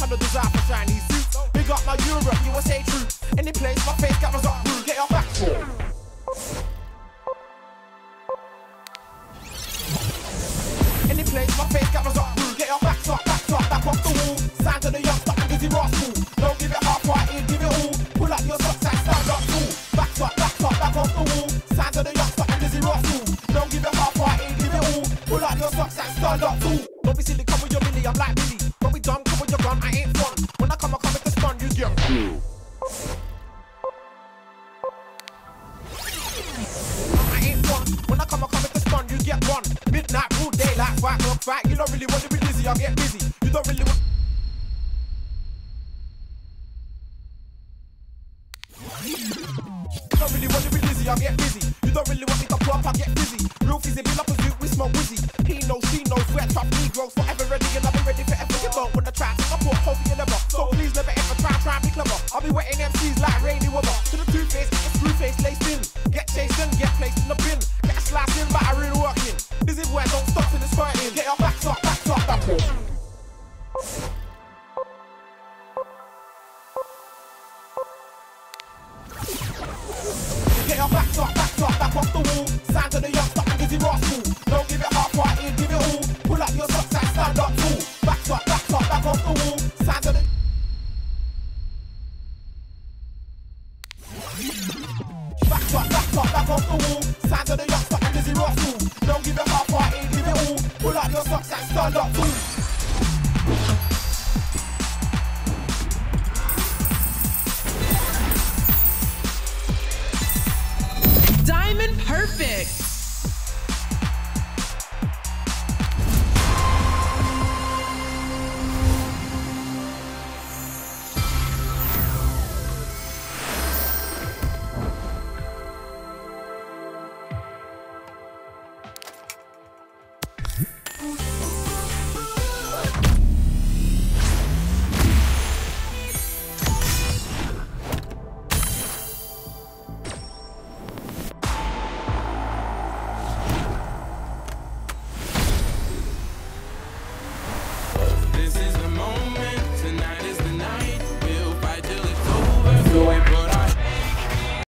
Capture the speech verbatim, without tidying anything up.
have no desire for shiny suits. Big up my Europe, U S A troops. Any place my face cameras up, rude. Get your back for. Any place my face cameras up, rude. Get your backs up, backs up, back off the wall. Sign to the youngster and dizzy rascal. Don't give it half right in, give it all. Pull up your socks and stand up tall. Backs up, backs up, back off the wall. Sign to the youngster and dizzy rascal. Don't give it half right in, give it all. Pull up your socks and stand up tall. Don't be silly, come with your Billy, I'm like Billy. Don't be dumb, come with your gun, I ain't fun. When I come, I come with the stun, you get cool. I ain't fun. When I come, I come with the stun, you get one. Midnight, broad daylight, fight, look, fight. You don't really want to be busy, I'll get busy. You don't really want. You don't really want to be busy, I'll get busy. You don't really want me to pop, I'll get busy. Real fizzy, be like a zoot, we smoke wizzy. He knows, she knows, we're tough Negroes, forever ready and